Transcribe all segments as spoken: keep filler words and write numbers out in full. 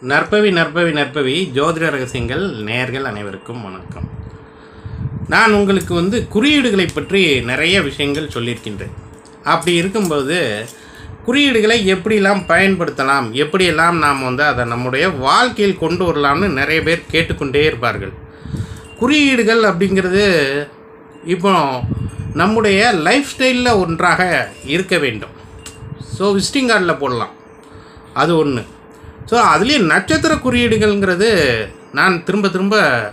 நற்பவி நற்பவி நற்பவி ஜோதிட ரகசியங்கள் நேயர்கள் அனைவருக்கும் வணக்கம். நான் உங்களுக்கு வந்து குறியீடுகளை பற்றி நிறைய விஷயங்கள் சொல்லியிருக்கின்றேன். அப்படி இருக்கும்போது குறியீடுகளை எப்படிலாம் பயன்படுத்தலாம், எப்படியெல்லாம் நாம் வந்து அதை நம்முடைய வாழ்க்கையில் கொண்டு வரலாம்னு நிறைய பேர் கேட்டுக்கொண்டே இருப்பார்கள். குறியீடுகள் அப்படிங்கிறது இப்போ நம்முடைய லைஃப் ஸ்டைலில் ஒன்றாக இருக்க வேண்டும். ஸோ விசிட்டிங் கார்டில் போடலாம், அது ஒன்று. ஸோ அதுலேயே நட்சத்திர குறியீடுகள்ங்கிறது நான் திரும்ப திரும்ப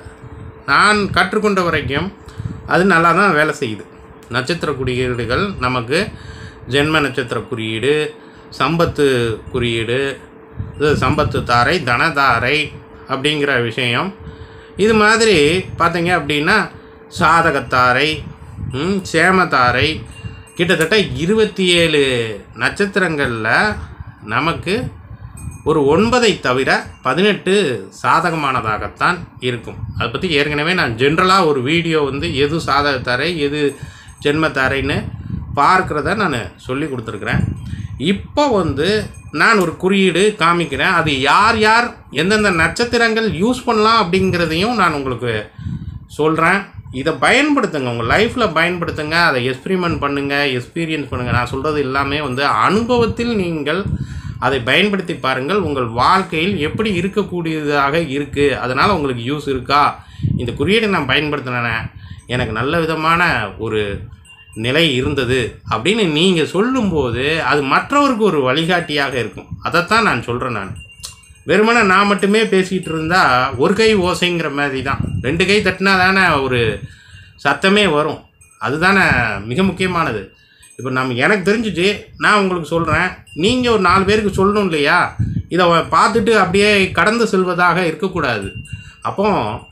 நான் கற்றுக்கொண்ட வரைக்கும் அது நல்லா தான் வேலை செய்யுது. நட்சத்திர குறியீடுகள் நமக்கு ஜென்ம நட்சத்திர குறியீடு, சம்பத்து குறியீடு, இது சம்பத்து தாரை, தனதாரை அப்படிங்கிற விஷயம். இது மாதிரி பார்த்தீங்க அப்படின்னா சாதகத்தாரை, சேமத்தாரை, கிட்டத்தட்ட இருபத்தி ஏழு நட்சத்திரங்களில் நமக்கு ஒரு ஒன்பதை தவிர பதினெட்டு சாதகமானதாகத்தான் இருக்கும். அதை பற்றி ஏற்கனவே நான் ஜென்ரலாக ஒரு வீடியோ வந்து எது சாதகத்தாரை எது ஜென்மத்தாரைன்னு பார்க்குறத நான் சொல்லி கொடுத்துருக்குறேன். இப்போ வந்து நான் ஒரு குறியீடு காமிக்கிறேன். அது யார் யார் எந்தெந்த நட்சத்திரங்கள் யூஸ் பண்ணலாம் அப்படிங்கிறதையும் நான் உங்களுக்கு சொல்கிறேன். இதை பயன்படுத்துங்க, உங்கள் லைஃப்பில் பயன்படுத்துங்க, அதை எக்ஸ்பிரிமெண்ட் பண்ணுங்கள், எக்ஸ்பீரியன்ஸ் பண்ணுங்கள். நான் சொல்கிறது எல்லாமே வந்து அனுபவத்தில் நீங்கள் அதை பயன்படுத்தி பாருங்கள். உங்கள் வாழ்க்கையில் எப்படி இருக்கக்கூடியதாக இருக்குது, அதனால் உங்களுக்கு யூஸ் இருக்கா, இந்த குறியீடை நான் பயன்படுத்தினேன், எனக்கு நல்ல விதமான ஒரு நிலை இருந்தது அப்படின்னு நீங்கள் சொல்லும்போது அது மற்றவருக்கு ஒரு வழிகாட்டியாக இருக்கும். அதைத்தான் நான் சொல்கிறேன். நான் வெறுமனே நான் மட்டுமே பேசிகிட்டு இருந்தால் ஒரு கை ஓசைங்கிற மாதிரி தான். ரெண்டு கை தட்டினா தானே ஒரு சத்தமே வரும். அதுதானே மிக முக்கியமானது. இப்போ நம்ம எனக்கு தெரிஞ்சிச்சு, நான் உங்களுக்கு சொல்கிறேன், நீங்கள் ஒரு நாலு பேருக்கு சொல்லணும் இல்லையா? இதை பார்த்துட்டு அப்படியே கடந்து செல்வதாக இருக்கக்கூடாது. அப்போ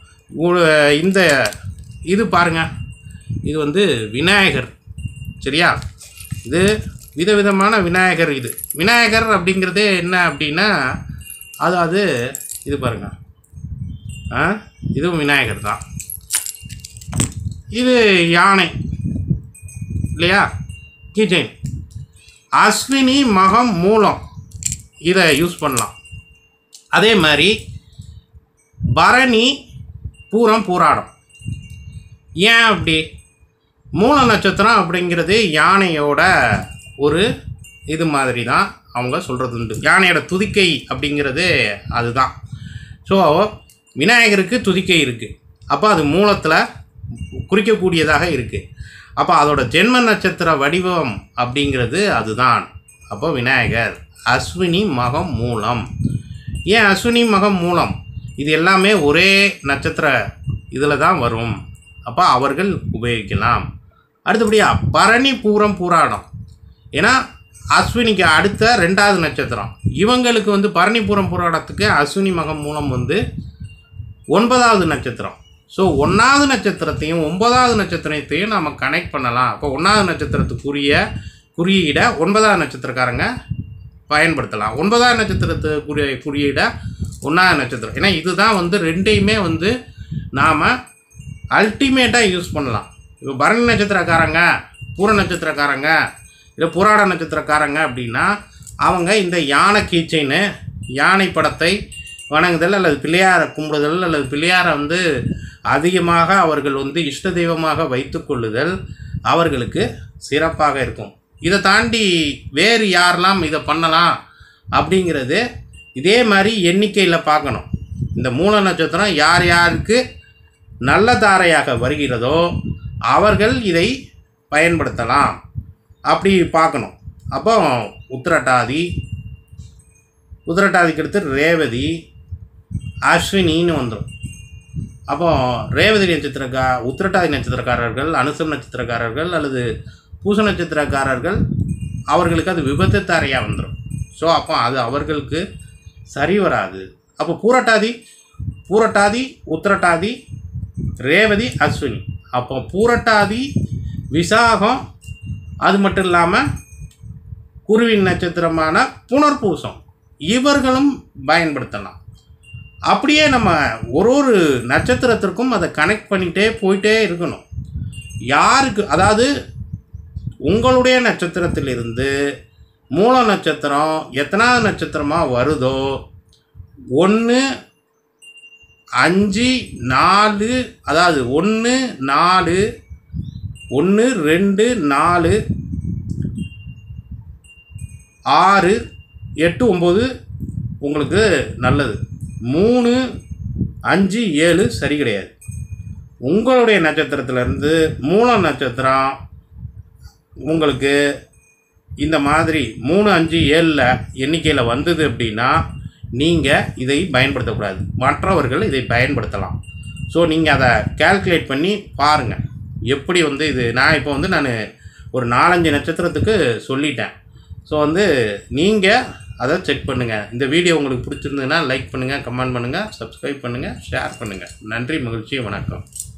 இந்த இது பாருங்கள், இது வந்து விநாயகர், சரியா? இது விதவிதமான விநாயகர். இது விநாயகர் அப்படிங்கிறதே என்ன அப்படின்னா, அதாவது இது பாருங்கள், ஆ இதுவும் விநாயகர் தான். இது யானை இல்லையா? கீச்சைன் அஸ்வினி மகம் மூலம் இதை யூஸ் பண்ணலாம். அதே மாதிரி பரணி பூரம் பூராடம். ஏன் அப்படி? மூல நட்சத்திரம் அப்படிங்கிறது யானையோட ஒரு இது மாதிரி தான் அவங்க சொல்கிறது உண்டு. யானையோட துதிக்கை அப்படிங்கிறது அதுதான். ஸோ விநாயகருக்கு துதிக்கை இருக்குது, அப்போ அது மூலத்தில் குறிக்கக்கூடியதாக இருக்குது. அப்போ அதோட ஜென்ம நட்சத்திர வடிவம் அப்படிங்கிறது அதுதான். அப்போ விநாயகர் அஸ்வினி மகம் மூலம். ஏன் அஸ்வினி மகம் மூலம்? இது எல்லாமே ஒரே நட்சத்திர இதில் தான் வரும். அப்போ அவர்கள் உபயோகிக்கலாம். அடுத்தபடியாக பரணி பூரம் பூராடம். ஏன்னா அஸ்வினிக்கு அடுத்த ரெண்டாவது நட்சத்திரம். இவங்களுக்கு வந்து பரணி பூரம் பூராடத்துக்கு அஸ்வினி மகம் மூலம் வந்து ஒன்பதாவது நட்சத்திரம். ஸோ ஒன்றாவது நட்சத்திரத்தையும் ஒன்பதாவது நட்சத்திரத்தையும் நம்ம கனெக்ட் பண்ணலாம். அப்போ ஒன்றாவது நட்சத்திரத்துக்குரிய குறியீடை ஒன்பதாவது நட்சத்திரக்காரங்க பயன்படுத்தலாம். ஒன்பதாவது நட்சத்திரத்துக்குரிய குறியீடை ஒன்றாவது நட்சத்திரம். ஏன்னா இதுதான் வந்து ரெண்டையுமே வந்து நாம் அல்டிமேட்டாக யூஸ் பண்ணலாம். இப்போ பரணி நட்சத்திரக்காரங்க, பூர நட்சத்திரக்காரங்க, இல்லை புராட நட்சத்திரக்காரங்க அப்படின்னா அவங்க இந்த யானை கீச்சைன்னு யானை படத்தை வணங்குதல் அல்லது பிள்ளையாரை கும்பிடுதல் அல்லது பிள்ளையாரை வந்து அதிகமாக அவர்கள் வந்து இஷ்ட தெய்வமாக வைத்து கொள்ளுதல் அவர்களுக்கு சிறப்பாக இருக்கும். இதை தாண்டி வேறு யாரெல்லாம் இதை பண்ணலாம் அப்படிங்கிறது இதே மாதிரி எண்ணிக்கையில் பார்க்கணும். இந்த மூல நட்சத்திரம் யார் யாருக்கு நல்ல தாரையாக வருகிறதோ அவர்கள் இதை பயன்படுத்தலாம் அப்படி பார்க்கணும். அப்போ உத்திரட்டாதி, உத்திரட்டாதிக்கு அடுத்து ரேவதி, அஸ்வினின்னு வந்துடும். அப்போ ரேவதி நட்சத்திரக்கா உத்திரட்டாதி நட்சத்திரக்காரர்கள், அனுசம் நட்சத்திரக்காரர்கள் அல்லது பூச நட்சத்திரக்காரர்கள் அவர்களுக்கு அது விபத்து தாரையாக வந்துடும். ஸோ அப்போ அது அவர்களுக்கு சரி வராது. அப்போ பூரட்டாதி பூரட்டாதி உத்திரட்டாதி ரேவதி அஸ்வினி. அப்போ பூரட்டாதி விசாகம், அது மட்டும் இல்லாமல் குருவின் நட்சத்திரமான புனர்பூசம் இவர்களும் பயன்படுத்தலாம். அப்படியே நம்ம ஒரு ஒரு நட்சத்திரத்திற்கும் அதை கனெக்ட் பண்ணிகிட்டே போயிட்டே இருக்கணும். யாருக்கு, அதாவது உங்களுடைய நட்சத்திரத்திலிருந்து மூல நட்சத்திரம் எத்தனாவது நட்சத்திரமாக வருதோ ஒன்று அஞ்சு நாலு, அதாவது ஒன்று நாலு ஒன்று ரெண்டு நாலு ஆறு எட்டு ஒம்பது உங்களுக்கு நல்லது. மூணு அஞ்சு ஏழு சரி கிடையாது. உங்களுடைய நட்சத்திரத்திலேருந்து மூலம் நட்சத்திரம் உங்களுக்கு இந்த மாதிரி மூணு அஞ்சு ஏழில் எண்ணிக்கையில் வந்தது அப்படின்னா நீங்கள் இதை பயன்படுத்தக்கூடாது, மற்றவர்கள் இதை பயன்படுத்தலாம். ஸோ நீங்கள் அதை கால்குலேட் பண்ணி பாருங்கள் எப்படி வந்து இது. நான் இப்போ வந்து நான் ஒரு நாலஞ்சு நட்சத்திரத்துக்கு சொல்லிட்டேன். ஸோ வந்து நீங்கள் அதை செக் பண்ணுங்கள். இந்த வீடியோ உங்களுக்கு பிடிச்சிருந்ததுன்னா லைக் பண்ணுங்கள், கமெண்ட் பண்ணுங்கள், சப்ஸ்கிரைப் பண்ணுங்கள், ஷேர் பண்ணுங்கள். நன்றி, மகிழ்ச்சி, வணக்கம்.